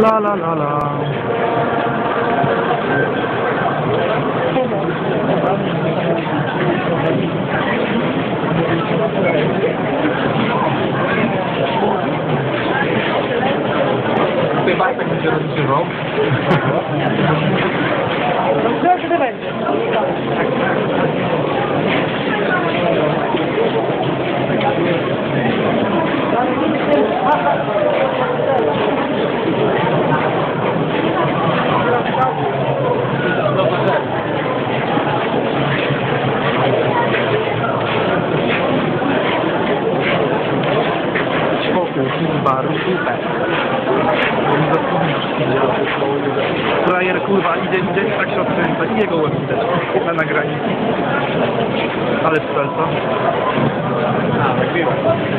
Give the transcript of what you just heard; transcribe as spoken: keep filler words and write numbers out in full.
La la la la. Ty Bartek będzie rozgrzewał. Co to będzie? Baru, super. Frajer kurwa idzie, idzie i tak się odkręca i jego łeb widać na nagraniu. Ale spelca. A, tak było.